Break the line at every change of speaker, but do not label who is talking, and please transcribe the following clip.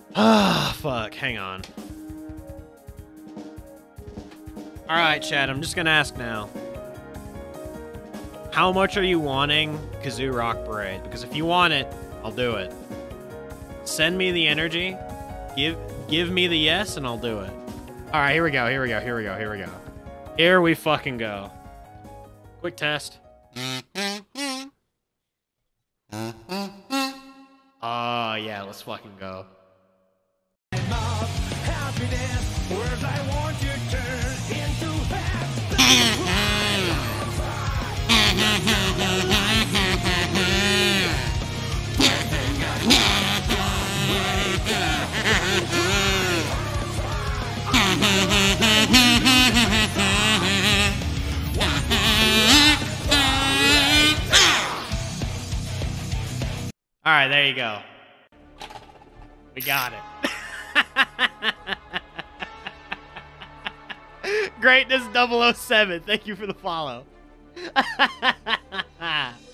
Ah, fuck. Hang on. Alright, Chad, I'm just gonna ask now. How much are you wanting Kazoo Rock Parade? Because if you want it, I'll do it. Send me the energy. Give me the yes, and I'll do it. Alright, here we go, here we go, here we go, here we go. Here we fucking go. Quick test. Oh, yeah, let's fucking go. All right, there you go. We got it. Greatness 007. Thank you for the follow.